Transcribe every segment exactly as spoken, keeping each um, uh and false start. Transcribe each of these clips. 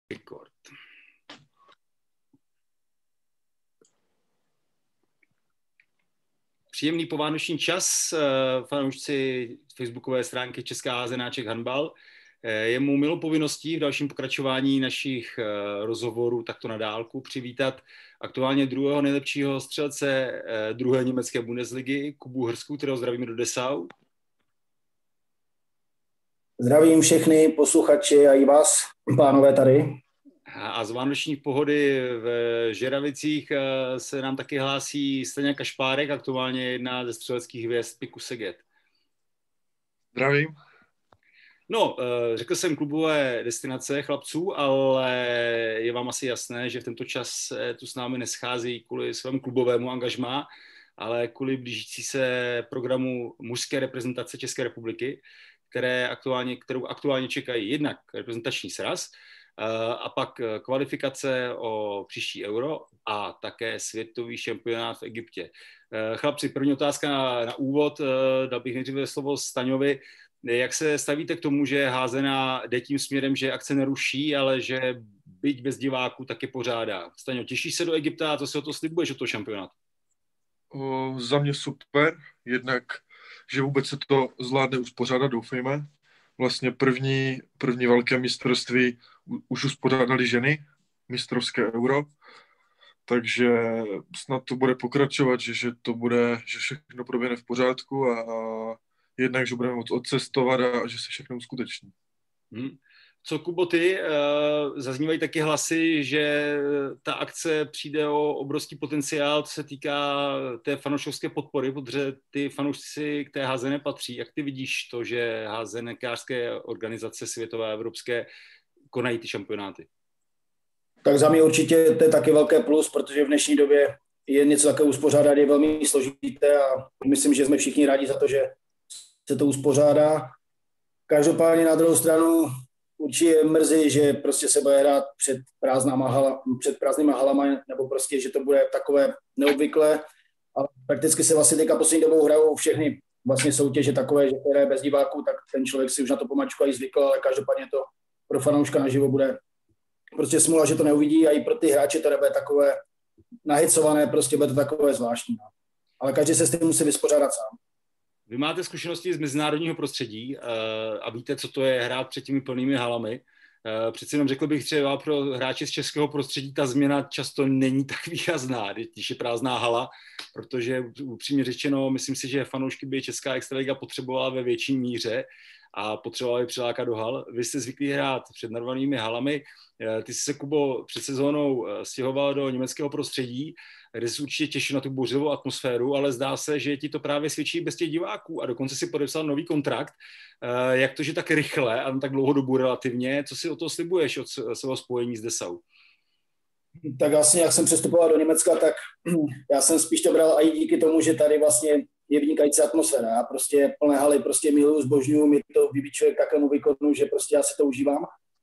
Record. Příjemný povánoční čas, fanoušci facebookové stránky Česká házenáček handbal. Je mou milou povinností v dalším pokračování našich rozhovorů takto na dálku přivítat aktuálně druhého nejlepšího střelce druhé německé Bundesligy, Kubu Hrsku, kterého zdravíme do Dessau. Zdravím všechny posluchači a i vás, pánové tady. A z vánoční pohody v Žeravicích se nám taky hlásí Staňa Kašpárek, aktuálně jedna ze střeleckých hvězd Piku Szeged. Zdravím. No, řekl jsem klubové destinace chlapců, ale je vám asi jasné, že v tento čas tu s námi neschází kvůli svému klubovému angažmá, ale kvůli blížící se programu mužské reprezentace České republiky, které aktuálně, kterou aktuálně čekají jednak reprezentační sraz, a pak kvalifikace o příští euro a také světový šampionát v Egyptě. Chlapci, první otázka na, na úvod, dal bych nejdříve slovo Staňovi. Jak se stavíte k tomu, že házená jde tím směrem, že akce neruší, ale že byť bez diváků taky pořádá? Staňo, těšíš se do Egypta a co si o to slibuješ od toho šampionátu? O, za mě super, jednak, že vůbec se to zvládne uspořádat, doufejme. Vlastně první, první velké mistrovství už uspořádali ženy, mistrovské euro, takže snad to bude pokračovat, že, že to bude, že všechno proběhne v pořádku a, a jednak, že budeme moct odcestovat a, a že se všechno uskuteční. Hmm. Co, Kubo, ty? Zaznívají taky hlasy, že ta akce přijde o obrovský potenciál, co se týká té fanouškovské podpory, protože ty fanoušci k té házené patří. Jak ty vidíš to, že házenekářské organizace světové a evropské konají ty šampionáty? Tak za mě určitě to je taky velké plus, protože v dnešní době je něco takové uspořádat je velmi složité a myslím, že jsme všichni rádi za to, že se to uspořádá. Každopádně na druhou stranu určitě mrzí, že prostě se bude hrát před, prázdnýma hala, před prázdnýma halama, nebo prostě, že to bude takové neobvyklé. A prakticky se vlastně teďka poslední dobou hrajou všechny vlastně soutěže takové, že které bez diváků, tak ten člověk si už na to pomačku i zvykl, ale každopádně to pro fanouška naživo bude prostě smůla, že to neuvidí a i pro ty hráče to nebude takové nahecované, prostě bude to takové zvláštní. Ale každý se s tím musí vyspořádat sám. Vy máte zkušenosti z mezinárodního prostředí a víte, co to je hrát před těmi plnými halami. Přeci jenom řekl bych třeba pro hráče z českého prostředí ta změna často není tak výrazná, když je prázdná hala, protože upřímně řečeno, myslím si, že fanoušky by Česká extraliga potřebovala ve větší míře a potřebovala je přilákat do hal. Vy jste zvyklí hrát před narvanými halami. Ty jsi se, Kubo, před sezónou stěhoval do německého prostředí, kde jsi určitě těšil na tu bouřlivou atmosféru, ale zdá se, že ti to právě svědčí bez těch diváků a dokonce si podepsal nový kontrakt. Jak to, že tak rychle a tak dlouhodobu relativně, co si o to slibuješ od svého spojení s Dessau? Tak vlastně, jak jsem přestupoval do Německa, tak já jsem spíš to bral i díky tomu, že tady vlastně je vynikající atmosféra. Já prostě plné haly prostě miluju, zbožňuju, mi to vybíčuje k takovému výkonu, že prostě já si to užívám.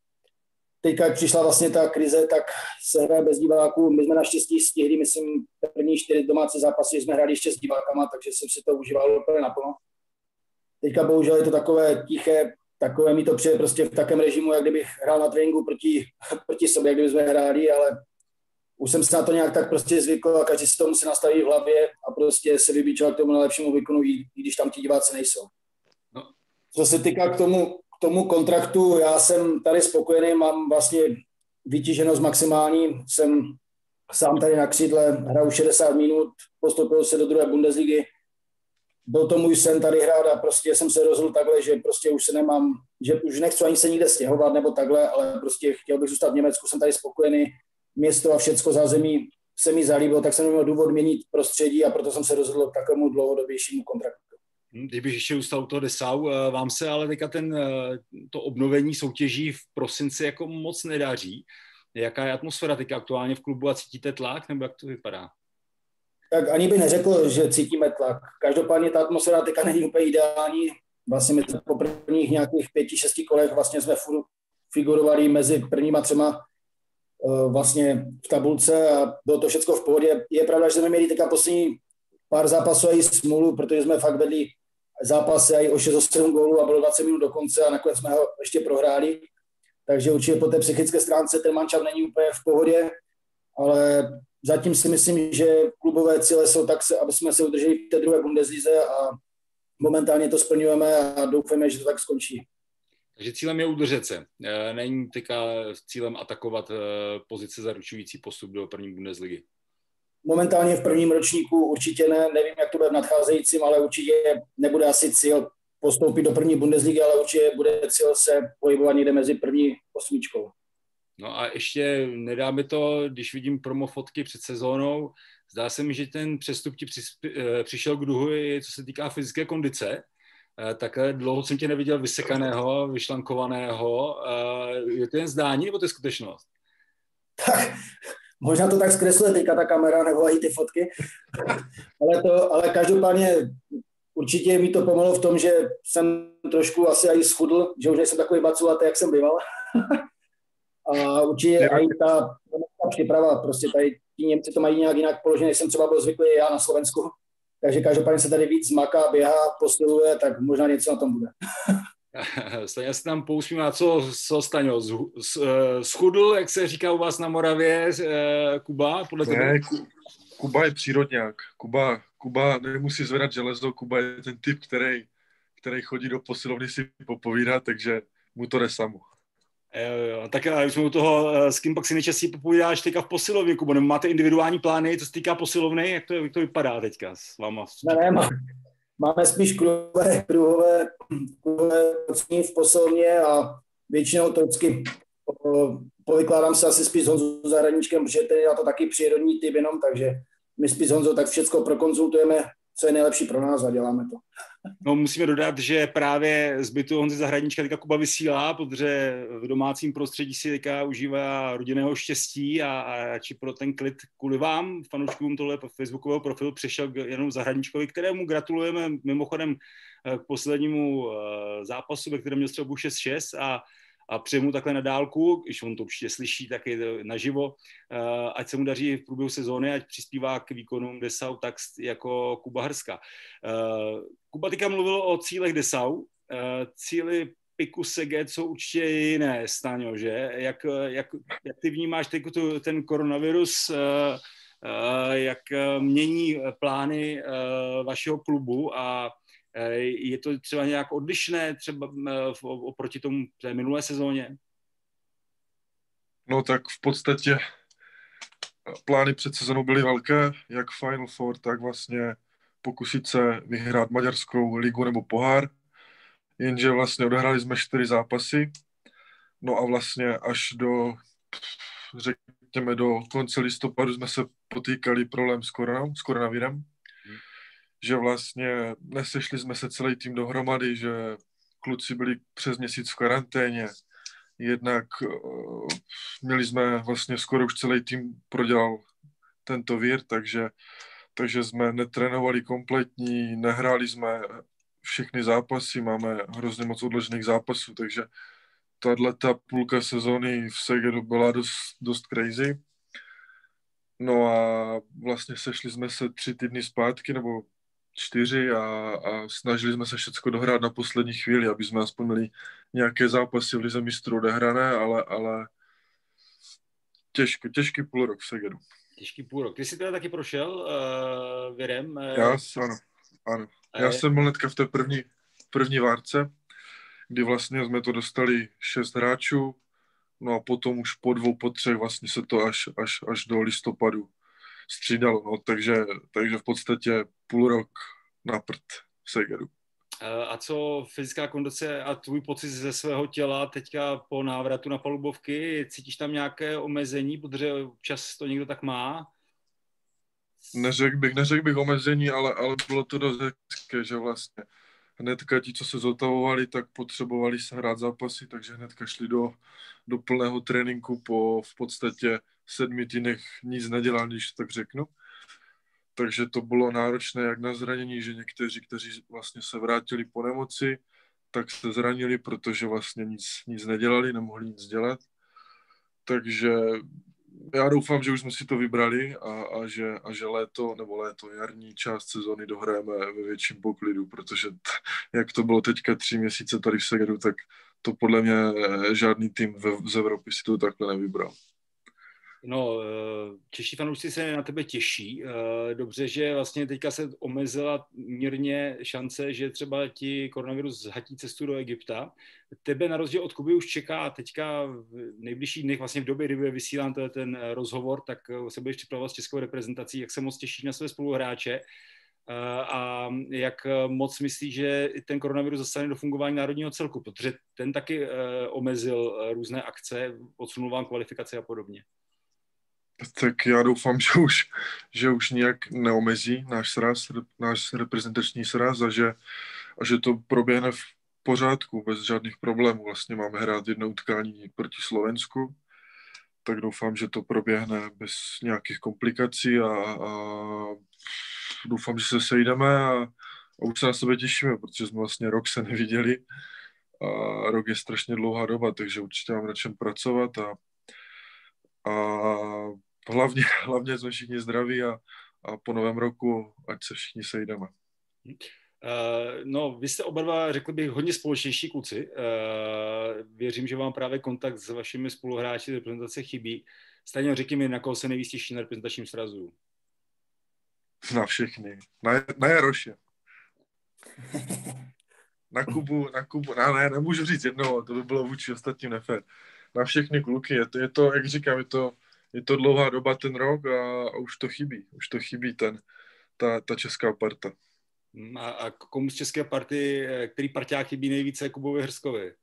Teďka, jak přišla vlastně ta krize, tak se hraje bez diváků. My jsme naštěstí stihli, myslím, první čtyři domácí zápasy, jsme hráli ještě s divákama, takže jsem si to užíval úplně naplno. Teďka bohužel je to takové tiché, takové mi to přijde prostě v takém režimu, jak kdybych hrál na tréninku proti, proti sobě, jak kdyby jsme hráli, ale už jsem se na to nějak tak prostě zvykl a každý si to musí nastavit v hlavě a prostě se vybíčovat k tomu nejlepšímu výkonu, i když tam ti diváci nejsou. No. Co se týká k tomu, k tomu kontraktu, já jsem tady spokojený, mám vlastně vytíženost maximální, jsem sám tady na křídle, hraju šedesát minut, postoupil se do druhé Bundesligy, byl to můj sen tady hrát a prostě jsem se rozhodl takhle, že prostě už se nemám, že už nechci ani se nikde stěhovat nebo takhle, ale prostě chtěl bych zůstat v Německu, jsem tady spokojený, město a všecko zázemí se mi zalíbilo, tak jsem neměl důvod měnit prostředí a proto jsem se rozhodl k takovému dlouhodobějšímu kontraktu. Kdybych ještě zůstal u toho Dessau, vám se ale teďka ten, to obnovení soutěží v prosinci jako moc nedaří. Jaká je atmosféra teďka aktuálně v klubu a cítíte tlak, nebo jak to vypadá? Tak ani bych neřekl, že cítíme tlak. Každopádně ta atmosféra teďka není úplně ideální. Vlastně my po prvních nějakých pěti, šesti kolech vlastně jsme figurovali mezi prvníma třema vlastně v tabulce a bylo to všechno v pohodě. Je pravda, že jsme měli teďka poslední pár zápasů i smůlu, protože jsme fakt vedli zápasy i o šest sedm gólů a bylo dvacet minut do konce a nakonec jsme ho ještě prohráli. takže určitě po té psychické stránce ten mančaft není úplně v pohodě, ale zatím si myslím, že klubové cíle jsou tak, aby jsme se udrželi v té druhé Bundeslize a momentálně to splňujeme a doufáme, že to tak skončí. Takže cílem je udržet se. Není teďka cílem atakovat pozice zaručující postup do první Bundesligy. Momentálně v prvním ročníku určitě ne, nevím, jak to bude v nadcházejícím, ale určitě nebude asi cíl postoupit do první Bundesligy, ale určitě bude cíl se pohybovat někde mezi první osmičkou. No a ještě nedá mi to, když vidím promo fotky před sezónou, zdá se mi, že ten přestup ti přišel k duhu, co se týká fyzické kondice. Takhle dlouho jsem tě neviděl vysekaného, vyšlankovaného. Je to jen zdání, nebo to je skutečnost? Tak, možná to tak zkresluje teďka ta kamera, nebo i ty fotky. ale, to, ale každopádně určitě mi to pomohlo v tom, že jsem trošku asi i schudl, že už nejsem takový baculatý, jak jsem býval. A určitě i ta, ta příprava, prostě tady ti Němci to mají nějak jinak položené, než jsem třeba byl zvyklý já na Slovensku. Takže každopádně se tady víc maká, běhá, posiluje, tak možná něco na tom bude. Staňo se tam pousmívá, co, co Staňo, schudl, jak se říká u vás na Moravě, Kuba? Podle ne, Kuba je přírodňák. Kuba, Kuba nemusí zvedat železo, Kuba je ten typ, který, který chodí do posilovny si popovídat, takže mu to jde samo. Jo, jo. Tak když jsme u toho, s kým pak si nejčastěji popovídáš teďka v posilovně, Kubo, nebo máte individuální plány, co se týká posilovny, jak to, jak to vypadá teďka s váma? Ne, ne, má, máme spíš kruhové, kruhové, kruhové v posilovně a většinou to vždycky povykládám se asi spíš s Honzou Zahradníčkem, protože ten je na to taky přírodní typ jenom, takže my spíš s Honzou tak všechno prokonzultujeme, co je nejlepší pro nás a děláme to. No, musíme dodat, že právě z bytu Honzy Zahradníčka teďka Kuba vysílá, protože v domácím prostředí si teďka užívá rodinného štěstí a, a či pro ten klid kvůli vám, fanouškům tohle facebookového profilu, přišel jenom Zahradníčkovi, kterému gratulujeme mimochodem k poslednímu zápasu, ve kterém měl střelbu šest šest a a přeju mu takhle na dálku, když on to určitě slyší, tak je to naživo, ať se mu daří v průběhu sezóny, ať přispívá k výkonům Dessau tak jako Kuba Hrska. Kuba teďka mluvil o cílech Dessau, cíly Piku Szeged jsou určitě jiné, Staňo, že? Jak, jak, jak ty vnímáš teď ten koronavirus, jak mění plány vašeho klubu a je to třeba nějak odlišné třeba oproti tomu té minulé sezóně? No tak v podstatě plány před sezónou byly velké, jak Final Four, tak vlastně pokusit se vyhrát maďarskou ligu nebo pohár, jenže vlastně odehráli jsme čtyři zápasy, no a vlastně až do, řekněme, do konce listopadu jsme se potýkali problém s, koronou, s koronavirem, že vlastně nesešli jsme se celý tým dohromady, že kluci byli přes měsíc v karanténě, jednak uh, měli jsme vlastně skoro už celý tým prodělal tento vír, takže, takže jsme netrénovali kompletní, nehráli jsme všechny zápasy, máme hrozně moc odložených zápasů, takže tato půlka sezóny v Segedu byla dost, dost crazy. No a vlastně sešli jsme se tři týdny zpátky, nebo čtyři a, a snažili jsme se všechno dohrát na poslední chvíli, aby jsme aspoň měli nějaké zápasy v lize mistrů odehrané, ale, ale těžký, těžký půl rok v Segedu. Těžký půl rok. Ty jsi teda taky prošel uh, virem? Uh... Já, ano, ano. Já je... jsem byl hnedka v té první, první várce, kdy vlastně jsme to dostali šest hráčů, no a potom už po dvou, po třech vlastně se to až, až, až do listopadu střídalo, no, takže, takže v podstatě půl rok na prd v Segedu. A co fyzická kondice a tvůj pocit ze svého těla teďka po návratu na palubovky? Cítíš tam nějaké omezení, protože občas to někdo tak má? Neřekl bych, neřekl bych omezení, ale, ale bylo to dost hezké, že vlastně hnedka ti, co se zotavovali, tak potřebovali se hrát zápasy, takže hnedka šli do, do plného tréninku po v podstatě sedmi týdnech nic nedělal, když tak řeknu. Takže to bylo náročné jak na zranění, že někteří, kteří vlastně se vrátili po nemoci, tak se zranili, protože vlastně nic, nic nedělali, nemohli nic dělat. Takže já doufám, že už jsme si to vybrali a, a, že, a že léto, nebo léto, jarní část sezóny dohrajeme ve větším poklidu, protože t, jak to bylo teďka tři měsíce tady v Segedu, tak to podle mě žádný tým z Evropy si to takhle nevybral. No, čeští fanoušci se na tebe těší. Dobře, že vlastně teďka se omezila mírně šance, že třeba ti koronavirus zhatí cestu do Egypta. Tebe na rozdíl od Kuby už čeká teďka v nejbližších dnech, vlastně v době, kdy vysílám ten rozhovor, tak se budeš připravovat s českou reprezentací. Jak se moc těšíš na své spoluhráče a jak moc myslíš, že ten koronavirus zasahne do fungování národního celku, protože ten taky omezil různé akce, odsunul vám kvalifikace a podobně. Tak já doufám, že už, že už nijak neomezí náš sraz, náš reprezentační sraz a že, a že to proběhne v pořádku, bez žádných problémů. Vlastně máme hrát jedno utkání proti Slovensku, tak doufám, že to proběhne bez nějakých komplikací a, a doufám, že se sejdeme a, a už se na sebe těšíme, protože jsme vlastně rok se neviděli a rok je strašně dlouhá doba, takže určitě máme na čem pracovat a A hlavně, hlavně jsme všichni zdraví a, a po novém roku, ať se všichni sejdeme. Uh, no, vy jste oba dva, řekl bych, hodně společnější kluci. Uh, věřím, že vám právě kontakt s vašimi spoluhráči z reprezentace chybí. Stejně řekni mi, na koho se nejvíc těší na reprezentačním srazu. Na všechny. Na, na Jaroše. Na Kubu, na Kubu, no, ne, nemůžu říct jednoho, to by bylo vůči ostatním nefér. Na všechny kluky, je to, je to, jak říkám, je to, je to dlouhá doba ten rok a, a už to chybí, už to chybí ten, ta, ta česká parta. A, a komu z české party, který parťák chybí nejvíce Kubovi Hrskovi?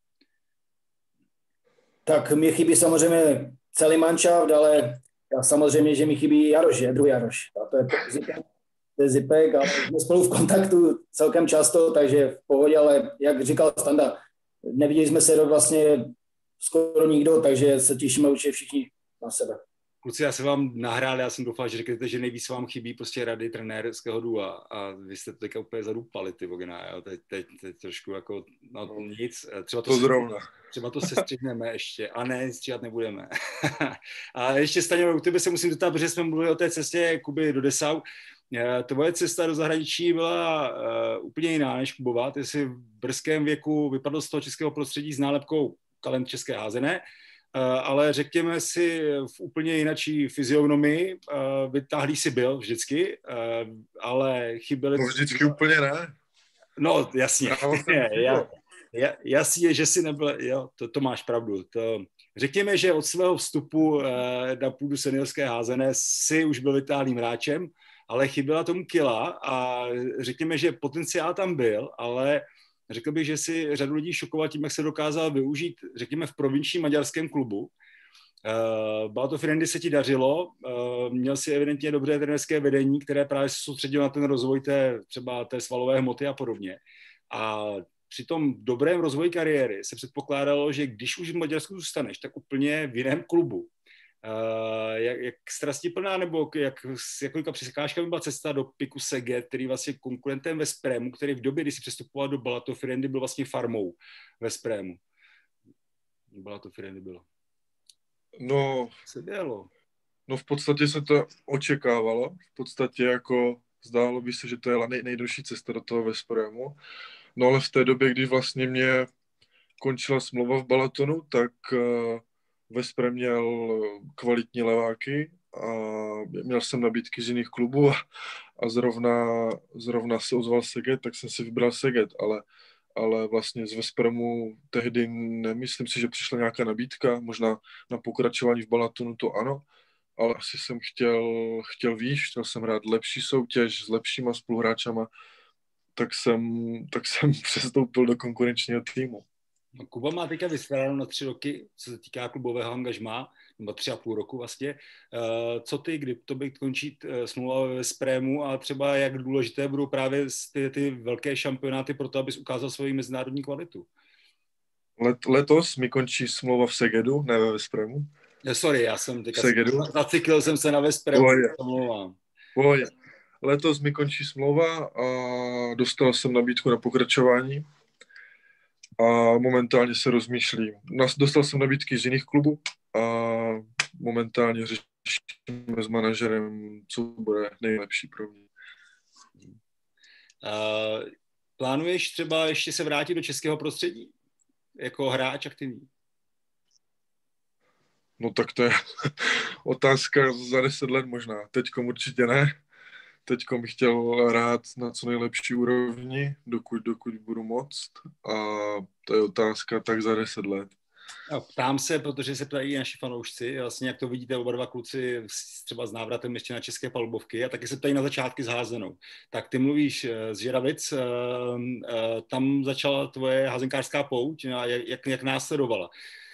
Tak mi chybí samozřejmě celý manšaft, ale já samozřejmě, že mi chybí Jaroš, je druhý Jaroš. A to je Zipek, to je Zipek, ale jsme spolu v kontaktu celkem často, takže v pohodě, ale jak říkal Standa, neviděli jsme se rok vlastně skoro nikdo, takže se těšíme určitě všichni na sebe. Kluci, já se vám nahrál, já jsem doufal, že řeknete, že nejvíc vám chybí prostě rady trenérského dua a vy jste to teďka úplně zadupali, ty vogina, jo, teď, teď, teď trošku jako, no, no nic, třeba to, to zrovna. Třeba to se střihneme ještě, a ne, stříhat nebudeme. A ještě Staňo, u tebe se musím zeptat, protože jsme mluvili o té cestě Kuby do Dessau. Tvoje cesta do zahraničí byla uh, úplně jiná než Kubova, ty jsi v brzkém věku vypadl z toho českého prostředí s nálepkou talent české házené, ale řekněme si v úplně jinačí fyziognomii, vytáhlý si byl vždycky, ale chyběly... No vždycky úplně ne. No jasně, já, já, jasně je, že si nebyl, jo, to, to máš pravdu. To, řekněme, že od svého vstupu na půdu seniorské házené si už byl vytáhlým hráčem, ale chyběla tomu kila a řekněme, že potenciál tam byl, ale řekl bych, že si řadu lidí šokoval tím, jak se dokázal využít, řekněme, v provinčním maďarském klubu. Uh, Balato Firendy se ti dařilo, uh, měl si evidentně dobré trenérské vedení, které právě se soustředilo na ten rozvoj té, třeba té svalové hmoty a podobně. A při tom dobrém rozvoji kariéry se předpokládalo, že když už v Maďarsku zůstaneš, tak úplně v jiném klubu. Uh, jak, jak strastiplná nebo jak, s jakolika překážkami byla cesta do Piku Szeged, který vlastně konkurentem Veszprému, který v době, kdy si přestupoval do Balato Firendy, byl vlastně farmou Veszprému. Balato Firendy bylo. No, se dělo. No v podstatě se to očekávalo. V podstatě jako zdálo by se, že to je nej, nejdelší cesta do toho Veszprému. No ale v té době, kdy vlastně mě končila smlouva v Balatonu, tak uh, Veszprém měl kvalitní leváky a měl jsem nabídky z jiných klubů a, a zrovna, zrovna se ozval Szeged, tak jsem si vybral Szeged, ale, ale vlastně z Veszprému tehdy nemyslím si, že přišla nějaká nabídka, možná na pokračování v Balatonu to ano, ale asi jsem chtěl, chtěl výš, chtěl jsem hrát lepší soutěž s lepšíma spoluhráčama, tak jsem, tak jsem přestoupil do konkurenčního týmu. No, Kuba má teďka vysvětlenou na tři roky, co se týká klubového angažmá, nebo tři a půl roku vlastně. Uh, co ty, kdy to by končí uh, smlouva ve Veszprému a třeba jak důležité budou právě ty, ty velké šampionáty pro to, abys ukázal svoji mezinárodní kvalitu? Let, letos mi končí smlouva v Segedu, ne ve Veszprému. No, sorry, já jsem teďka zacyklil jsem se na Veszprému. Pohodě. Letos mi končí smlouva a dostal jsem nabídku na pokračování. A momentálně se rozmýšlím. Dostal jsem nabídky z jiných klubů a momentálně řešíme s manažerem, co bude nejlepší pro mě. Uh, plánuješ třeba ještě se vrátit do českého prostředí? jako hráč aktivní? No tak to je otázka za deset let možná. Teďkom určitě ne. Teďkom bych chtěl hrát na co nejlepší úrovni, dokud, dokud budu moct. A to je otázka tak za deset let. No, ptám se, protože se ptají naši fanoušci, vlastně jak to vidíte oba dva kluci třeba s návratem ještě na české palubovky a taky se ptají na začátky s házenou. Tak ty mluvíš z Žeravic, tam začala tvoje házenkářská pouť, jak, jak následovala?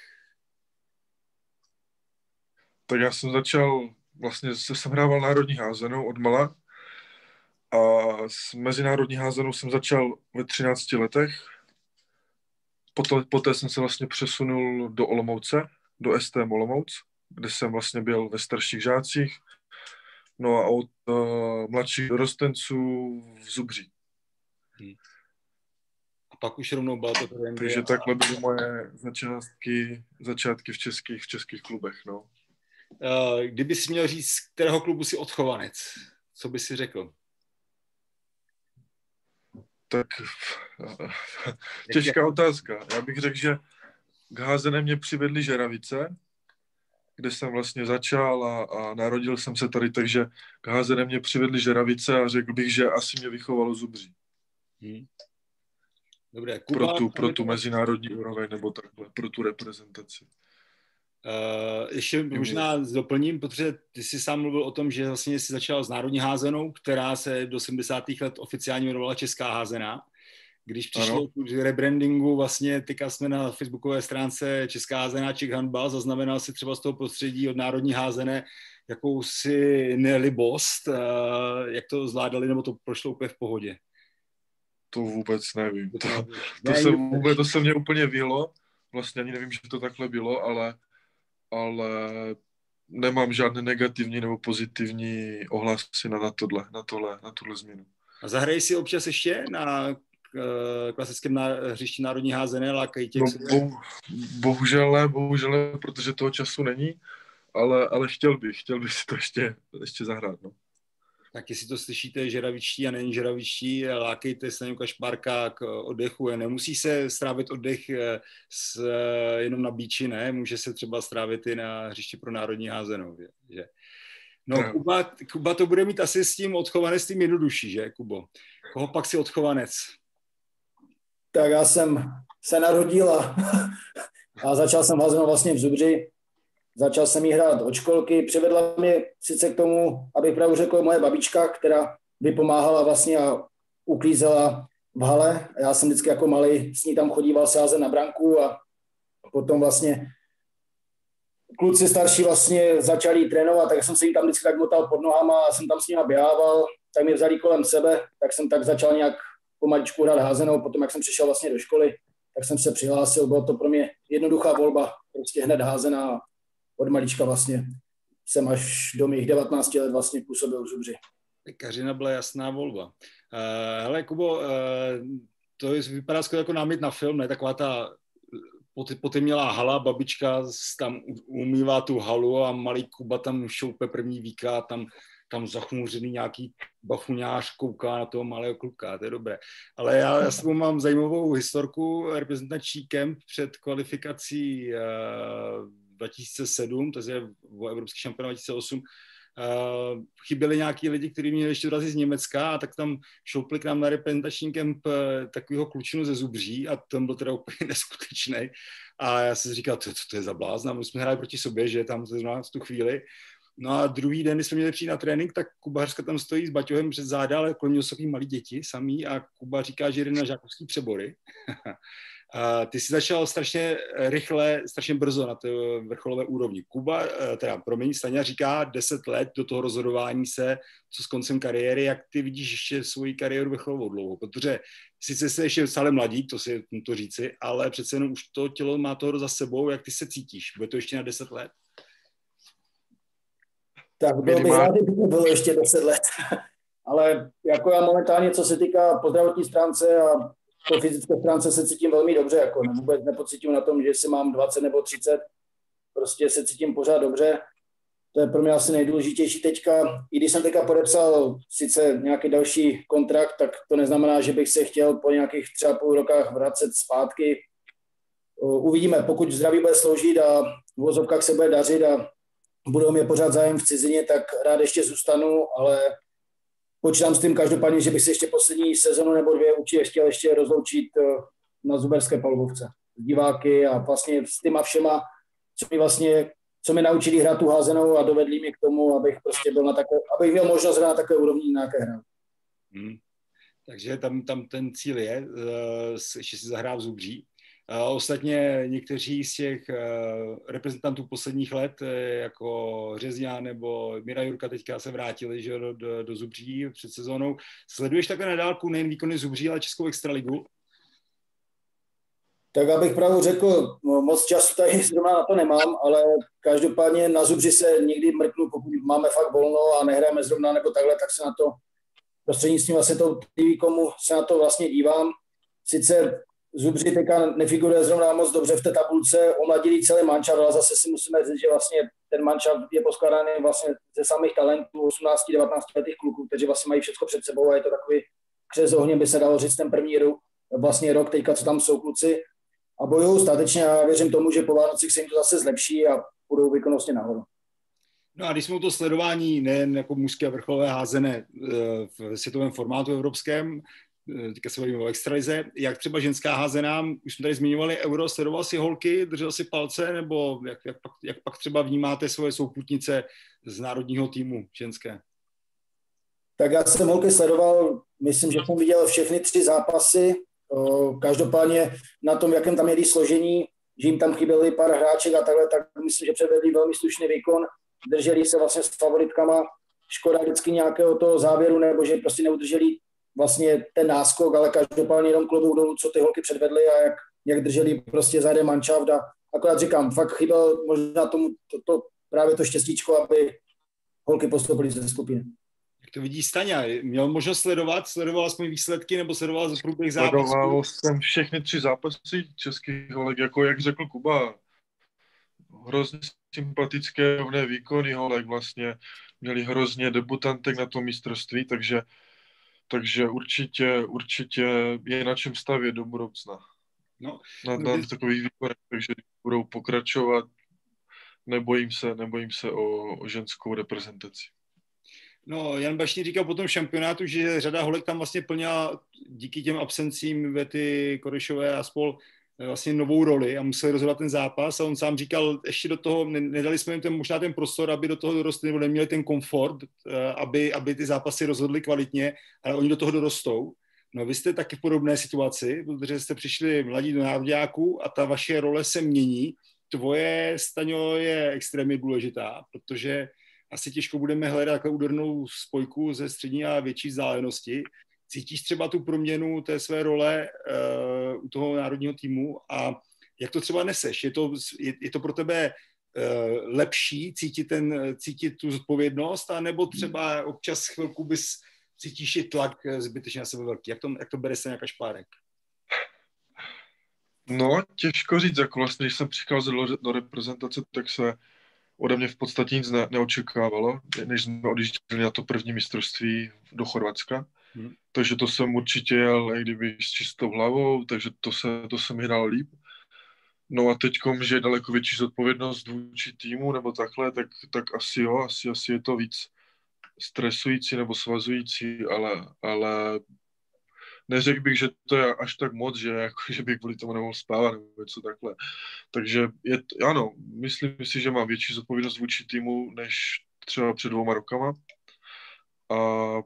Tak já jsem začal, vlastně jsem hrával národní házenou od mala a s mezinárodní házenou jsem začal ve třinácti letech. Poté, poté jsem se vlastně přesunul do Olomouce, do S T M Olomouc, kde jsem vlastně byl ve starších žácích, no a od uh, mladších dorostenců v Zubří. Hmm. A pak už rovnou byla to tady. Takže takhle byly moje začátky, začátky v českých, v českých klubech, no. Uh, kdyby jsi měl říct, z kterého klubu jsi odchovanec, co by si řekl? Tak těžká otázka. Já bych řekl, že k házené mě přivedli Žeravice, kde jsem vlastně začal a, a narodil jsem se tady, takže k házené mě přivedli Žeravice a řekl bych, že asi mě vychovalo Zubří. Hmm. Dobré. Kuba, pro, tu, pro tu mezinárodní úroveň nebo takhle, pro tu reprezentaci. Uh, ještě možná doplním, protože ty jsi sám mluvil o tom, že vlastně jsi začal s národní házenou, která se do sedmdesátých let oficiálně jmenovala Česká házená. Když přišlo k rebrandingu, vlastně teďka jsme na facebookové stránce Česká házená Czech handball, zaznamenal si třeba z toho prostředí od národní házené jakousi nelibost, uh, jak to zvládali, nebo to prošlo úplně v pohodě? To vůbec nevím. To, to, to, se, vůbec, to se mě úplně vyhlo. Vlastně ani nevím, že to takhle bylo, ale ale nemám žádné negativní nebo pozitivní ohlasy na, na tohle, na tohle, na tuhle změnu. A zahraješ si občas ještě na uh, klasickém ná, hřišti národní házené, lákají tě? No, bo, bohužel ne, bohužel ne, protože toho času není, ale, ale chtěl bych, chtěl bych si to ještě, ještě zahrát, no. Tak jestli to slyšíte žeravičtí a není žeravičtí, lákejte se Staňka Šparka k oddechu. Nemusí se strávit oddech s, jenom na bíči, ne? Může se třeba strávit i na hřišti pro národní házenou. Že? No, no. Kuba, Kuba to bude mít asi s tím odchovanectvím jednodušší, že, Kubo? Koho pak si odchovanec? Tak já jsem se narodil a, a začal jsem házenou vlastně v Zubři. Začal jsem jí hrát od školky, přivedla mě sice k tomu, abych pravdu řekl, moje babička, která by pomáhala vlastně a uklízela v hale. Já jsem vždycky jako malý s ní tam chodíval se házet na branku a potom vlastně kluci starší vlastně začali trénovat, tak jsem se jí tam vždycky tak motal pod nohama a jsem tam s nima běhával, tak mě vzali kolem sebe, tak jsem tak začal nějak pomaličku hrát házenou, potom jak jsem přišel vlastně do školy, tak jsem se přihlásil, bylo to pro mě jednoduchá volba, prostě hned házená. Od malička vlastně jsem až do mých devatenácti let vlastně působil v Zubři. Kařina byla jasná volba. Uh, hele, Kubo, uh, to je, vypadá skoro jako námět na film, ne? Taková ta potemnělá hala, babička tam umývá tu halu a malý Kuba tam šoupe první víka, tam, tam zachmuřený nějaký bafuňář kouká na toho malého kluka, to je dobré. Ale já, já s tebou mám zajímavou historku, reprezentační kemp před kvalifikací uh, dva tisíce sedm, to je v Evropský šampionát dva tisíce osm, uh, chyběli nějaký lidi, kteří měli ještě dorazit z Německa a tak tam šoupli k nám na reprezentační kemp uh, takového klučinu ze Zubří a ten byl teda úplně neskutečný. A já jsem si říkal, co to, to je za blázna, my jsme hráli proti sobě, že tam v tu chvíli. No a druhý den, když jsme měli přijít na trénink, tak Kuba Hřska tam stojí s baťohem před záda, ale kolem něho jsou malí děti samý a Kuba říká, že jde na žákovský přebory. Uh, ty jsi začal strašně rychle, strašně brzo na té vrcholové úrovni. Kuba, uh, teda promiň, Staňa říká deset let do toho rozhodování se, co s koncem kariéry, jak ty vidíš ještě svoji kariéru vrcholovou dlouho, protože sice jsi ještě stále mladík, to si to říci, ale přece jenom už to tělo má toho za sebou, jak ty se cítíš? Bude to ještě na deset let? Tak bylo bych rád, kdyby to bylo ještě deset let. Ale jako já momentálně, co se týká po zdravotní stránce a po fyzické stránce se cítím velmi dobře, jako vůbec nepocítím na tom, že si mám dvacet nebo třicet, prostě se cítím pořád dobře. To je pro mě asi nejdůležitější teďka. I když jsem teďka podepsal sice nějaký další kontrakt, tak to neznamená, že bych se chtěl po nějakých třeba půl rokách vracet zpátky. uvidíme, pokud zdraví bude sloužit a v vozovkách se bude dařit a budou mě pořád zájem v cizině, tak rád ještě zůstanu, ale počítám s tím každopádně, že bych si ještě poslední sezonu nebo dvě určitě chtěl ještě rozloučit na zuberské palubovce s diváky a vlastně s těma všema, co mi vlastně, co mi naučili hrát tu házenou a dovedli mě k tomu, abych prostě byl na takové, abych měl možnost hrát na takové úrovni, na jaké hrám. Hmm. Takže tam, tam ten cíl je, ještě si zahrát v Zubří. A ostatně někteří z těch reprezentantů posledních let, jako Řezňán nebo Mira Jurka, teďka se vrátili, že, do, do, do Zubří před sezónou. Sleduješ takhle na dálku nejen výkony Zubří, ale Českou extraligu? Tak abych pravdu řekl, no, moc času tady zrovna na to nemám, ale každopádně na Zubři se někdy mrknu, pokud máme fakt volno a nehrajeme zrovna nebo takhle, tak se na to prostřednictvím vlastně toho T V komu se na to vlastně dívám. Sice Zubři teďka nefiguruje zrovna moc dobře v té tabulce, omladili celý mančaft, ale zase si musíme říct, že vlastně ten mančaft je poskládaný vlastně ze samých talentů osmnáct devatenáct letých kluků, kteří vlastně mají všechno před sebou a je to takový křes ohně, by se dalo říct, ten první rok, vlastně rok teďka, co tam jsou kluci a bojují statečně a věřím tomu, že po Vánocích se jim to zase zlepší a budou výkonnostně nahoru. No a když jsme u to sledování nejen jako mužské a vrcholové házené v světovém formátu evropském, teďka se bavíme o extralize, jak třeba ženská házená, už jsme tady zmiňovali Euro, sledoval si holky, držel si palce, nebo jak, jak, pak, jak pak třeba vnímáte svoje souputnice z národního týmu ženské? Tak já jsem holky sledoval, myslím, že jsem viděl všechny tři zápasy, každopádně na tom, jakém tam jeli složení, že jim tam chyběly pár hráček a takhle, tak myslím, že předvedli velmi slušný výkon, drželi se vlastně s favoritkama, škoda vždycky nějakého toho závěru, nebo že prostě neudrželi vlastně ten náskok, ale každopádně jenom klobouk dolů, co ty holky předvedly a jak, jak drželi prostě za jeden manšaft a akorát říkám, fakt chyběl možná tomu to, to, právě to štěstíčko, aby holky postoupily ze skupiny. Jak to vidí Staňa? Měl možnost sledovat? Sledoval aspoň výsledky nebo sledoval za průběh zápasů? Sledoval jsem všechny tři zápasy českých holek, jako jak řekl Kuba. Hrozně sympatické rovné výkony holek vlastně. Měli hrozně debutantek na tom mistrovství, takže Takže určitě, určitě je na čem stavět do budoucna. No, na, na takových výkonech, takže budou pokračovat. Nebojím se, nebojím se o, o ženskou reprezentaci. No, Jan Bašný říkal po tom šampionátu, že řada holek tam vlastně plnila díky těm absencím Vety Korešové a spol vlastně novou roli a museli rozhodovat ten zápas a on sám říkal, ještě do toho, nedali jsme jim ten, možná ten prostor, aby do toho dorostli, nebo neměli ten komfort, aby, aby ty zápasy rozhodly kvalitně, ale oni do toho dorostou. No vy jste taky v podobné situaci, protože jste přišli mladí do nároďáků a ta vaše role se mění. Tvoje, Staňo, je extrémně důležitá, protože asi těžko budeme hledat takovou údernou spojku ze střední a větší vzdálenosti. Cítíš třeba tu proměnu té své role uh, u toho národního týmu a jak to třeba neseš? Je to, je, je to pro tebe uh, lepší cítit, ten, cítit tu zodpovědnost, anebo třeba občas chvilku bys cítíš i tlak zbytečně na sebe velký? Jak to, jak to bere se nějaká Špárek? No, těžko říct, jako vlastně, když jsem přicházel do, do reprezentace, tak se ode mě v podstatě nic ne, neočekávalo, než jsme odjížděli na to první mistrovství do Chorvatska. Hmm. Takže to jsem určitě jel, i kdyby s čistou hlavou, takže to, se, to jsem hrál líp. No a teďkom, že je daleko větší zodpovědnost vůči týmu nebo takhle, tak, tak asi jo, asi, asi je to víc stresující nebo svazující, ale, ale neřekl bych, že to je až tak moc, že, jako, že bych kvůli tomu nemohl spávat nebo něco takhle. Takže je, ano, myslím si, že mám větší zodpovědnost vůči týmu, než třeba před dvouma rokama. A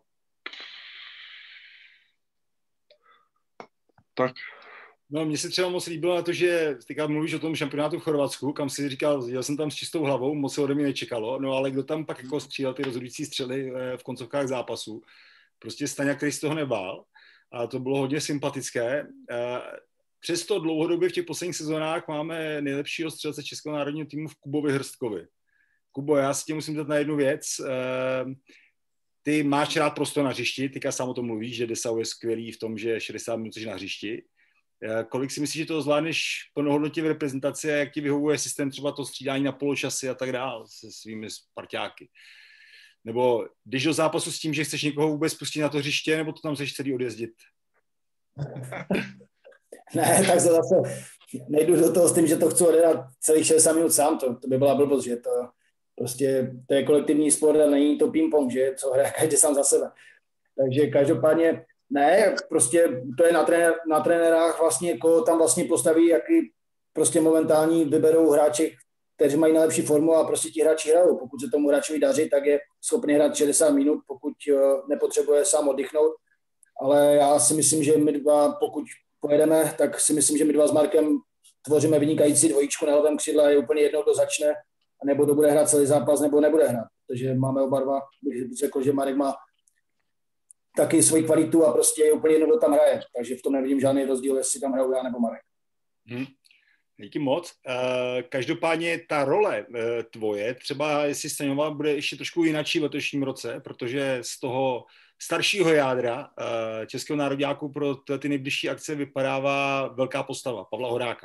tak. No, mně se třeba moc líbilo na to, že teďka mluvíš o tom šampionátu v Chorvatsku, kam si říkal, jel jsem tam s čistou hlavou, moc se ode mě nečekalo, no ale kdo tam pak jako střílel ty rozhodující střely v koncovkách zápasu, prostě Staňa, který z toho nebál, a to bylo hodně sympatické. Přesto dlouhodobě v těch posledních sezónách máme nejlepšího střelce českého národního týmu v Kubovi Hrstkovi. Kubo, já si tě musím dát na jednu věc. Ty máš rád prostor na hřišti, teďka sám o tom mluvíš, že Dessau je skvělý v tom, že šedesát minut jsi na hřišti. Kolik si myslíš, že to zvládneš plnohodnotně v reprezentaci a jak ti vyhovuje systém třeba to střídání na poločasy a tak dál se svými parťáky? Nebo jdeš do zápasu s tím, že chceš někoho vůbec pustit na to hřiště, nebo to tam chceš celý odjezdit? Ne, tak to zase nejdu do toho s tím, že to chci odehrát celých šedesát minut sám, to, to by byla blbost, že to prostě, to je kolektivní sport a není to ping-pong, že co hraje každý sám za sebe. Takže každopádně ne, prostě to je na, trenér, na trenérách vlastně, koho tam vlastně postaví, jaký prostě momentální vyberou hráči, kteří mají nejlepší formu a prostě ti hráči hrajou. Pokud se tomu hráčovi daří, tak je schopný hrát šedesát minut, pokud nepotřebuje sám oddychnout. Ale já si myslím, že my dva, pokud pojedeme, tak si myslím, že my dva s Markem tvoříme vynikající dvojičku na levém křídle a je úplně jedno, kdo začne, nebo kdo bude hrát celý zápas, nebo nebude hrát. Protože máme oba dva, bych řekl, že Marek má taky svoji kvalitu a prostě je úplně jedno, kdo tam hraje. Takže v tom nevidím žádný rozdíl, jestli tam hraju já nebo Marek. Hmm. Díky moc. Každopádně ta role tvoje, třeba jestli Staňová bude ještě trošku jinačí v letošním roce, protože z toho staršího jádra českého nároďáku pro ty nejbližší akce vypadává velká postava, Pavla Horáka.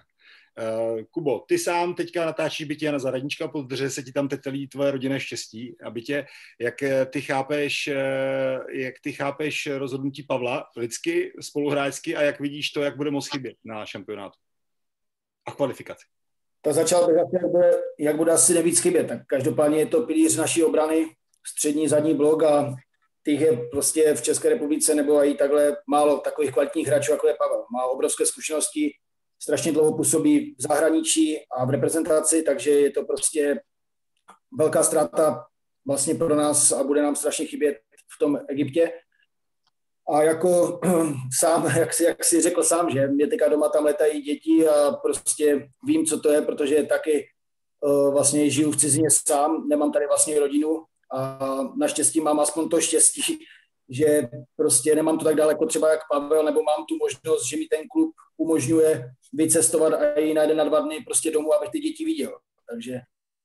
Kubo, ty sám teďka natáčíš bytě na Zahradnička, protože se ti tam tetelí tvoje rodinné štěstí a bytě, jak ty chápeš, jak ty chápeš rozhodnutí Pavla lidsky, spoluhráčsky a jak vidíš to, jak bude moc chybět na šampionátu a kvalifikaci? Tak začal bych, jak bude, jak bude asi nejvíc chybět. Tak každopádně je to pilíř naší obrany, střední, zadní blok a těch je prostě v České republice nebo i takhle málo takových kvalitních hráčů, jako je Pavel. Má obrovské zkušenosti, strašně dlouho působí v zahraničí a v reprezentaci, takže je to prostě velká ztráta vlastně pro nás a bude nám strašně chybět v tom Egyptě. A jako sám, jak si, jak si řekl sám, že mě teďka doma tam letají děti a prostě vím, co to je, protože taky uh, vlastně žiju v cizině sám, nemám tady vlastně rodinu a naštěstí mám aspoň to štěstí, že prostě nemám to tak daleko třeba jak Pavel, nebo mám tu možnost, že mi ten klub umožňuje vycestovat a i na jeden, na dva dny prostě domů, abych ty děti viděl. Takže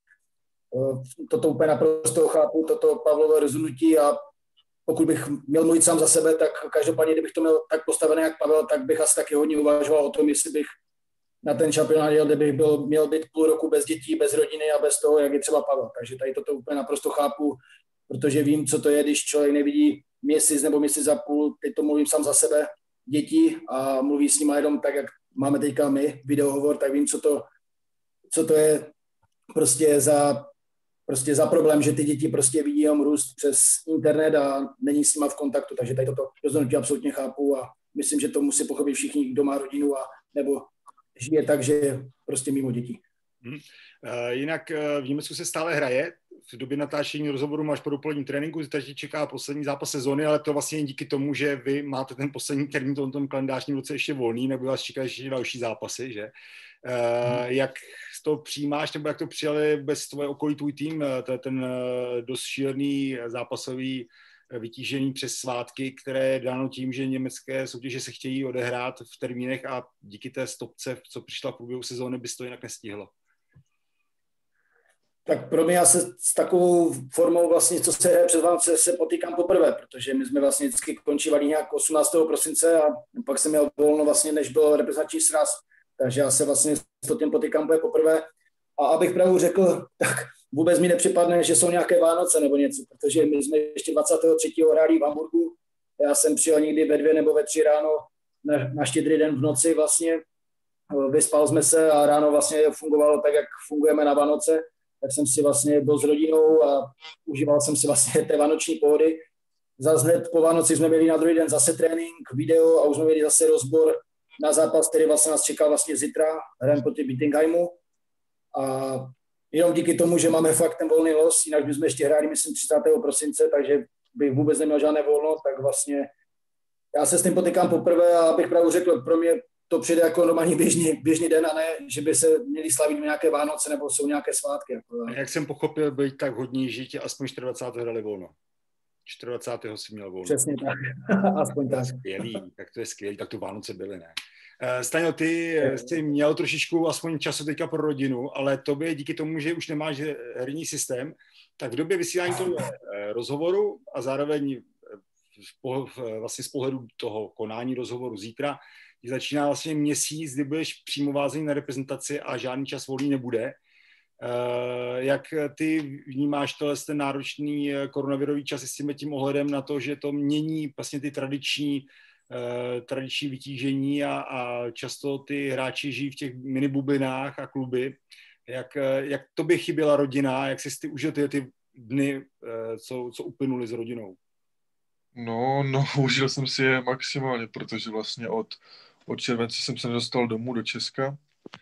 uh, toto úplně naprosto chápu, toto Pavlovo rozhodnutí a pokud bych měl mluvit sám za sebe, tak každopádně, kdybych to měl tak postavené jak Pavel, tak bych asi taky hodně uvažoval o tom, jestli bych na ten šampionát jel, kde bych byl, měl být půl roku bez dětí, bez rodiny a bez toho, jak je třeba Pavel. Takže tady toto úplně naprosto chápu, protože vím, co to je, když člověk nevidí měsíc nebo měsíc a půl, teď to mluvím sám za sebe, děti a mluví s nimi jenom tak, jak máme teďka my, videohovor, tak vím, co to, co to je prostě za prostě za problém, že ty děti prostě vidí jenom růst přes internet a není s nima v kontaktu, takže tady toto rozhodnutí absolutně chápu a myslím, že to musí pochopit všichni, kdo má rodinu a nebo žije tak, že je prostě mimo dětí. Hmm. Uh, jinak uh, v Německu se stále hraje, v době natáčení rozhovoru máš po dopoledním tréninku, zítra ti čeká poslední zápas sezóny, ale to vlastně jen díky tomu, že vy máte ten poslední termín v tom kalendářním roce ještě volný, nebo vás čekají ještě další zápasy, že? Uh, hmm. Jak to přijímáš, nebo jak to přijali bez tvoje okolí tvůj tým, to je ten dost šílený zápasový vytížený přes svátky, které je dáno tím, že německé soutěže se chtějí odehrát v termínech a díky té stopce, co přišla v průběhu sezóny, bys to jinak nestihlo. Tak pro mě já se s takovou formou vlastně, co se hraje před Vánoce, se potýkám poprvé, protože my jsme vlastně vždycky končívali nějak osmnáctého prosince a pak jsem měl volno vlastně, než byl reprezentační sraz. Takže já se vlastně s tím potýkám poprvé. A abych pravdu řekl, tak vůbec mi nepřipadne, že jsou nějaké Vánoce nebo něco, protože my jsme ještě dvacátého třetího hráli v Hamburgu. Já jsem přijel někdy ve dvě nebo ve tři ráno na, na Štědrý den v noci vlastně. Vyspal jsme se a ráno vlastně fungovalo tak, jak fungujeme na Vánoce. Tak jsem si vlastně byl s rodinou a užíval jsem si vlastně té vánoční pohody. Zase hned po Vánoci jsme měli na druhý den zase trénink, video a už jsme měli zase rozbor na zápas, který vlastně nás čekal vlastně zítra, hrajeme proti Bittingheimu. A jenom díky tomu, že máme fakt ten volný los, jinak bychom ještě hráli, myslím, třicátého prosince, takže bych vůbec neměl žádné volno, tak vlastně já se s tím potýkám poprvé a abych pravdu řekl, pro mě to přijde jako normální běžný, běžný den a ne, že by se měli slavit nějaké Vánoce nebo jsou nějaké svátky. Jako. Jak jsem pochopil, být tak hodní, že tě aspoň dvacátého hrali volno. dvacátého si měl volno. Přesně tak, aspoň tak. Skvělý, tak to je skvělý, tak to Vánoce byly, ne? Staňo, ty jsi měl trošičku aspoň času teďka pro rodinu, ale tobě díky tomu, že už nemáš herní systém, tak v době vysílání toho rozhovoru a zároveň vlastně z pohledu toho konání rozhovoru zítra, začíná vlastně měsíc, kdy budeš přímo vázaný na reprezentaci a žádný čas volný nebude. Jak ty vnímáš tohle ten náročný koronavirový čas s tím tím ohledem na to, že to mění vlastně ty tradiční tradiční vytížení a, a často ty hráči žijí v těch minibublinách a kluby. Jak, jak tobě chyběla rodina, jak jsi ty užil ty, ty dny, co, co uplynuly s rodinou? No, no, užil jsem si je maximálně, protože vlastně od, od července jsem se nedostal domů do Česka,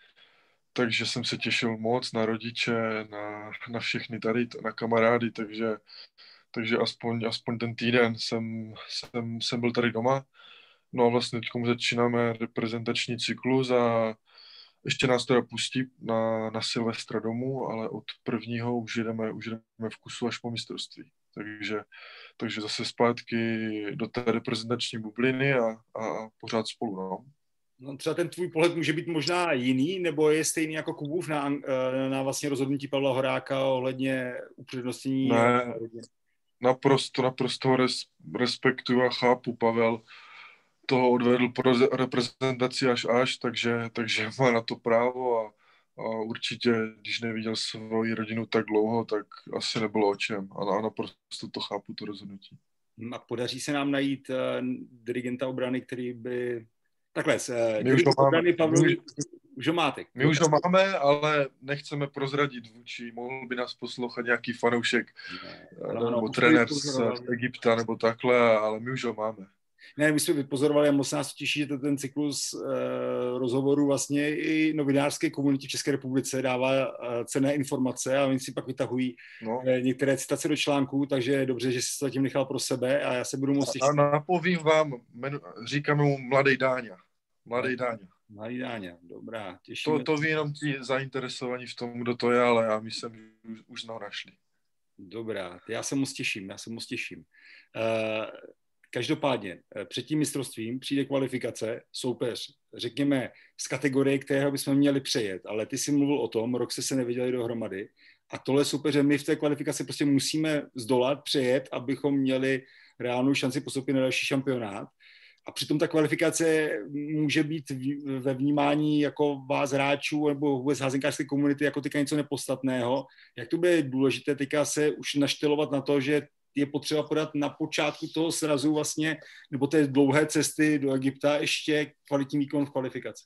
takže jsem se těšil moc na rodiče, na, na všechny tady, na kamarády, takže, takže aspoň, aspoň ten týden jsem, jsem, jsem byl tady doma. No a vlastně teď začínáme reprezentační cyklus a ještě nás teda pustí na, na Silvestra domů, ale od prvního už jedeme, už jedeme v kusu až po mistrovství. Takže, takže zase zpátky do té reprezentační bubliny a, a pořád spolu. No. No, třeba ten tvůj pohled může být možná jiný, nebo je stejný jako Kubův na, na vlastně rozhodnutí Pavla Horáka ohledně upřednostnění? Ne, naprosto, naprosto res, respektuju a chápu. Pavel toho odvedl pro reprezentaci až až, takže, takže má na to právo a, a určitě, když neviděl svoji rodinu tak dlouho, tak asi nebylo o čem. A, a naprosto to chápu, to rozhodnutí. A podaří se nám najít uh, dirigenta obrany, který by... Takhle, uh, my už ho máme, Pavlu, my, už ho máte. My už ho máme, ale nechceme prozradit vůči. Mohl by nás poslouchat nějaký fanoušek ne, nebo ano, trenér z Egypta nebo takhle, ale my už ho máme. Ne, my jsme vypozorovali a moc nás těší, že ten cyklus uh, rozhovorů vlastně i novinářské komunitě v České republice dává uh, cenné informace a oni si pak vytahují no. uh, některé citace do článků, takže je dobře, že jsi to zatím nechal pro sebe a já se budu moc těšit. A napovím vám, jmenu, říkáme mu Mladej Dáňa. Mladej Dáňa. Mladý Dáňa, dobrá, těším. To, to ví jenom ti zainteresovaní v tom, kdo to je, ale já my jsme už, už jsme ho našli. Dobrá, já se moc těším, já se moc těším. Uh, Každopádně, před tím mistrovstvím přijde kvalifikace, soupeř, řekněme, z kategorie, kterého bychom měli přejet, ale ty jsi mluvil o tom, rok se se neviděli dohromady a tohle soupeře my v té kvalifikaci prostě musíme zdolat, přejet, abychom měli reálnou šanci postoupit na další šampionát. A přitom ta kvalifikace může být ve vnímání jako vás hráčů nebo vůbec házenkářské komunity jako teďka něco nepodstatného. Jak to bude důležité teďka se už naštelovat na to, že je potřeba podat na počátku toho srazu vlastně, nebo té dlouhé cesty do Egypta ještě kvalitní výkon v kvalifikaci?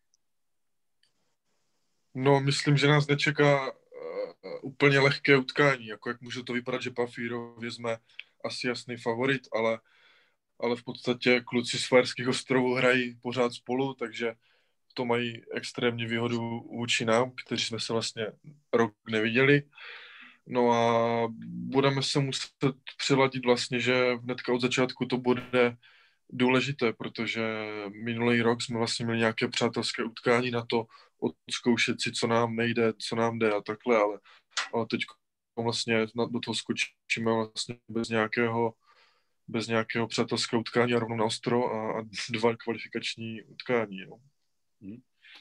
No, myslím, že nás nečeká uh, úplně lehké utkání, jako jak může to vypadat, že Pafírově jsme asi jasný favorit, ale, ale v podstatě kluci z Faerských ostrovů hrají pořád spolu, takže to mají extrémní výhodu vůči nám, kteří jsme se vlastně rok neviděli. No a budeme se muset přiladit vlastně, že hnedka od začátku to bude důležité, protože minulý rok jsme vlastně měli nějaké přátelské utkání na to odzkoušet si, co nám nejde, co nám jde a takhle, ale, ale teď vlastně do toho skočíme vlastně bez nějakého, bez nějakého přátelského utkání a rovnou na ostro a, a dva kvalifikační utkání. No. Hmm.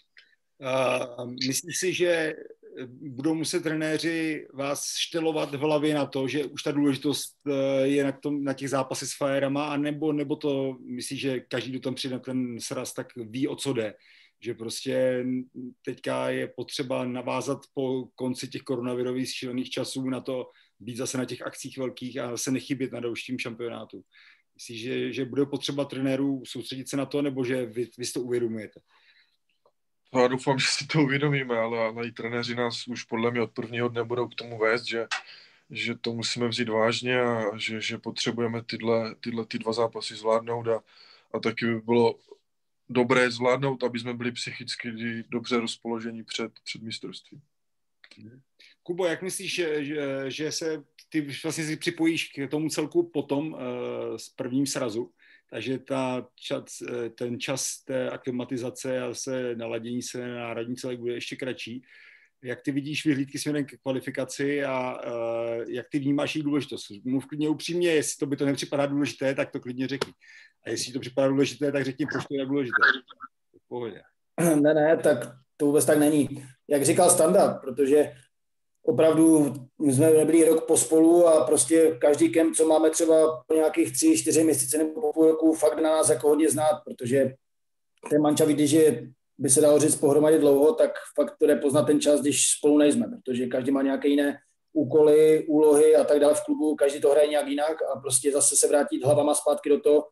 Uh, myslíš si, že budou muset trenéři vás štelovat v hlavě na to, že už ta důležitost je na, tom, na těch zápasech s Faérama, anebo nebo to myslíš, že každý, kdo tam přijde na ten sraz, tak ví, o co jde? Že prostě teďka je potřeba navázat po konci těch koronavirových šílených časů na to být zase na těch akcích velkých a se nechybět na dalším šampionátu. Myslíš, že, že bude potřeba trenérů soustředit se na to, nebo že vy, vy si to uvědomujete? Já doufám, že si to uvědomíme, ale, ale i trenéři nás už podle mě od prvního dne budou k tomu vést, že, že to musíme vzít vážně a že, že potřebujeme tyhle, tyhle ty dva zápasy zvládnout a, a taky by bylo dobré zvládnout, aby jsme byli psychicky dobře rozpoložení před, před mistrovstvím. Kubo, jak myslíš, že, že, že se ty vlastně si připojíš k tomu celku potom uh, s prvním srazu? Takže ta čas, ten čas té aklimatizace a se naladění se na národní celek bude ještě kratší. Jak ty vidíš vyhlídky směrem k kvalifikaci a uh, jak ty vnímáš jejich důležitost? Mluv klidně upřímně, jestli to by to nepřipadá důležité, tak to klidně řekni. A jestli to připadá důležité, tak řekni, proč to je důležité. V pohodě. Ne, ne, tak to vůbec tak není. Jak říkal Standa, protože opravdu my jsme nebyli rok pospolu a prostě každý kemp, co máme třeba po nějakých tři, čtyři měsíce nebo po půl roku, fakt na nás jako hodně znát, protože ten manča vidí, že by se dalo říct pohromadě dlouho, tak fakt to jde poznat ten čas, když spolu nejsme, protože každý má nějaké jiné úkoly, úlohy a tak dále v klubu, každý to hraje nějak jinak a prostě zase se vrátit hlavama zpátky do toho,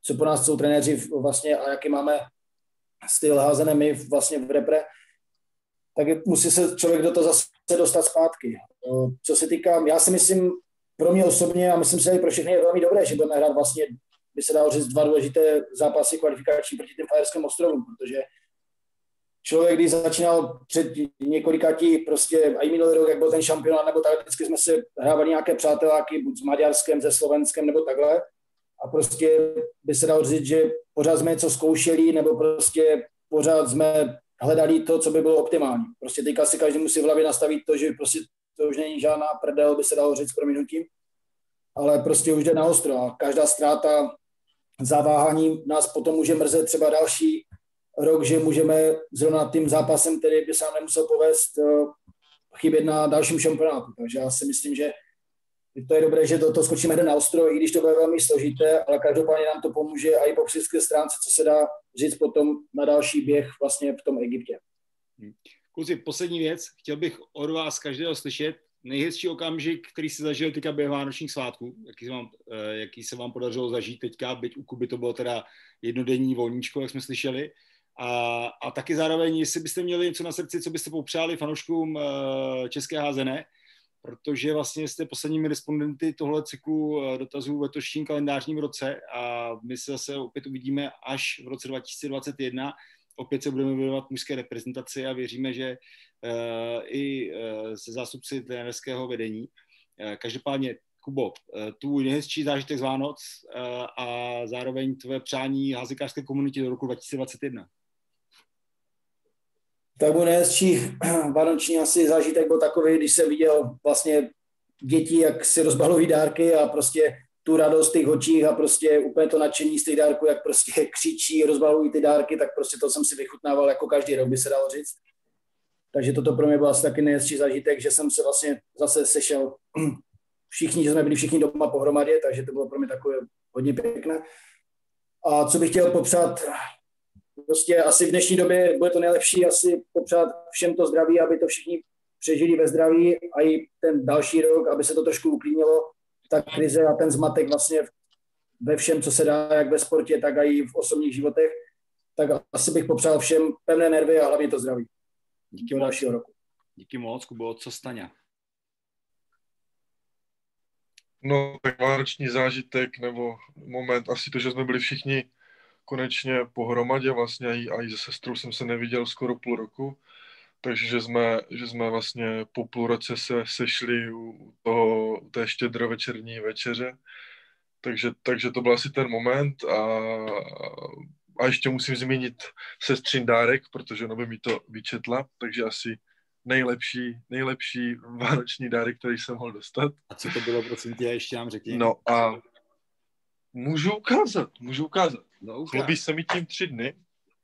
co po nás jsou trenéři vlastně a jaký máme styl házené my vlastně v repre, tak musí se člověk do toho zase dostat zpátky. Co se týká, já si myslím, pro mě osobně a myslím si, že pro všechny je velmi dobré, že budeme hrát vlastně, by se dalo říct, dva důležité zápasy kvalifikační proti těm Fajerským ostrovům, protože člověk, když začínal před několikátí, prostě i minulý rok, jak byl ten šampionát, nebo tak, vždycky jsme se hrávali nějaké přáteláky, buď s Maďarskem, se Slovenskem, nebo takhle. A prostě by se dalo říct, že pořád jsme něco zkoušeli, nebo prostě pořád jsme hledali to, co by bylo optimální. Prostě teďka si každý musí v hlavě nastavit to, že prostě to už není žádná prdel, by se dalo říct s prominutím, ale prostě už jde na ostro a každá ztráta zaváhání nás potom může mrzet třeba další rok, že můžeme zrovna tím zápasem, který by se nám nemusel povést, chybět na dalším šampionátu. Takže já si myslím, že to je dobré, že to, to skočíme hned na ostro, i když to bude velmi složité, ale každopádně nám to pomůže a i po psychické stránce, co se dá říct potom na další běh vlastně v tom Egyptě. Kluci, poslední věc, chtěl bych od vás každého slyšet nejhezčí okamžik, který jste zažili teďka během vánočních svátků, jaký se, vám, jaký se vám podařilo zažít teďka, byť u Kuby to bylo teda jednodenní volníčko, jak jsme slyšeli. A, a taky zároveň, jestli byste měli něco na srdci, co byste popřáli fanouškům české házené, protože vlastně jste posledními respondenty tohle cyklu dotazů v letošním kalendářním roce a my se zase opět uvidíme až v roce dva tisíce dvacet jedna. Opět se budeme věnovat mužské reprezentaci a věříme, že uh, i uh, se zástupci trenérského vedení. Uh, každopádně, Kubo, uh, tvůj nejhezčí zážitek z Vánoc uh, a zároveň tvé přání házekářské komunitě do roku dva tisíce dvacet jedna. Tak můj nejhezčí vánoční asi zážitek byl takový, když jsem viděl vlastně děti, jak si rozbalují dárky a prostě tu radost v těch očích a prostě úplně to nadšení z těch dárků, jak prostě křičí, rozbalují ty dárky, tak prostě to jsem si vychutnával jako každý rok, by se dalo říct. Takže toto pro mě byl asi taky nejhezčí zážitek, že jsem se vlastně zase sešel všichni, že jsme byli všichni doma pohromadě, takže to bylo pro mě takové hodně pěkné. A co bych chtěl popřát, prostě asi v dnešní době bude to nejlepší, asi popřát všem to zdraví, aby to všichni přežili ve zdraví a i ten další rok, aby se to trošku uklidnilo, ta krize a ten zmatek vlastně ve všem, co se dá, jak ve sportě, tak i v osobních životech, tak asi bych popřál všem pevné nervy a hlavně to zdraví. Díky dalšího roku. Díky moc, Kubo, co Staňa? No, tak vánoční zážitek nebo moment, asi to, že jsme byli všichni konečně pohromadě, vlastně i, a i se sestrou jsem se neviděl skoro půl roku, takže že jsme, že jsme vlastně po půl roce se sešli u, toho, u té štědrovečerní večeře, takže, takže to byl asi ten moment a, a ještě musím zmínit sestřin dárek, protože ona by mi to vyčetla, takže asi nejlepší, nejlepší vánoční dárek, který jsem mohl dostat. A co to bylo, prosím tě, ještě nám řekni. No a můžu ukázat, můžu ukázat. No, chlubí se mi tím tři dny.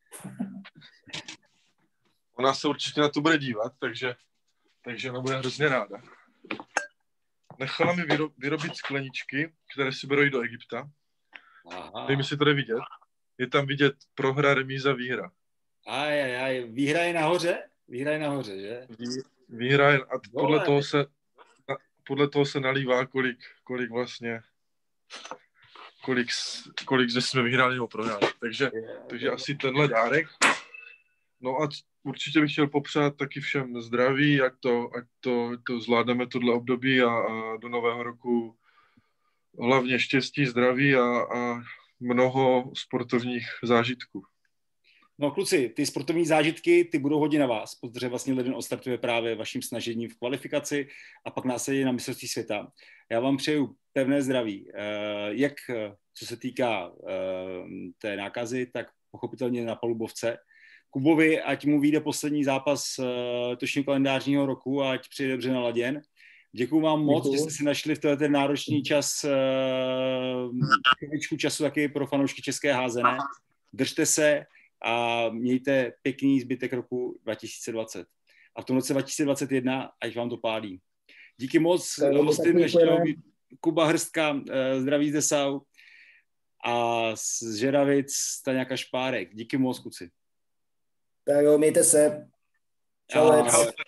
Ona se určitě na to bude dívat, takže, takže ona bude hrozně ráda. Nechala mi vyro, vyrobit skleničky, které si berou do Egypta. Aha. Nevím, jestli to jde vidět. Je tam vidět prohra, remíza, výhra. Aj, aj, aj. Výhra je nahoře? Výhra je nahoře, že? Vý, výhra je, a podle toho se, podle toho se nalívá, kolik, kolik vlastně kolik, kolik jsme vyhráli nebo prohráli. Takže, takže asi tenhle dárek. No a určitě bych chtěl popřát taky všem zdraví, ať to, ať to, to zvládneme tohle období a, a do nového roku hlavně štěstí, zdraví a, a mnoho sportovních zážitků. No kluci, ty sportovní zážitky, ty budou hodně na vás, protože vlastně leden odstartuje právě vaším snažením v kvalifikaci a pak následně na mistrovství světa. Já vám přeju pevné zdraví, jak co se týká té nákazy, tak pochopitelně na palubovce. Kubovi, ať mu vyjde poslední zápas letošního kalendářního roku a ať přijde dobře naladěn. Děkuju vám moc, Děkuju. Že jste si našli v ten náročný čas chvíličku času taky pro fanoušky české házené. Držte se a mějte pěkný zbytek roku dva tisíce dvacet. A v tom roce dva tisíce dvacet jedna, ať vám to pálí. Díky moc, hosty dnešního Kuba Hrstka, zdraví z Dessau a z Žeravic Staňa Kašpárek. Díky moc, kuci. Tak jo, mějte se. Čau.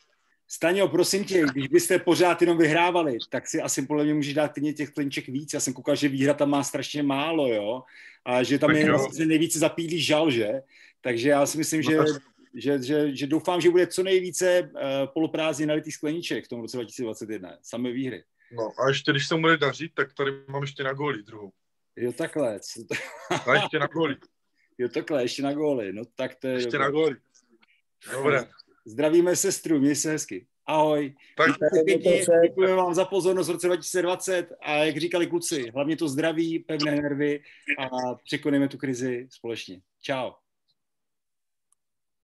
Staňo, prosím tě, když byste pořád jenom vyhrávali, tak si asi podle mě můžeš dát klidně těch klinček víc. Já jsem koukal, že výhra tam má strašně málo, jo? A že tam je vlastně nejvíce zapílý žal, že? Takže já si myslím, že, že, že, že doufám, že bude co nejvíce uh, poloprázdně nalitých skleniček v tom roce dva tisíce dvacet jedna. Samé výhry. No a ještě, když se mu bude dařit, tak tady mám ještě na góly druhou. Jo, takhle. A ještě na góly. Jo, takhle, ještě na góly. No tak to je ještě dobré. na góly. Dobré. Zdravíme sestru, měj se hezky. Ahoj. Tak, děkujeme vám za pozornost v roce dva tisíce dvacet a jak říkali kluci, hlavně to zdraví, pevné nervy a překonejme tu krizi společně. Čau.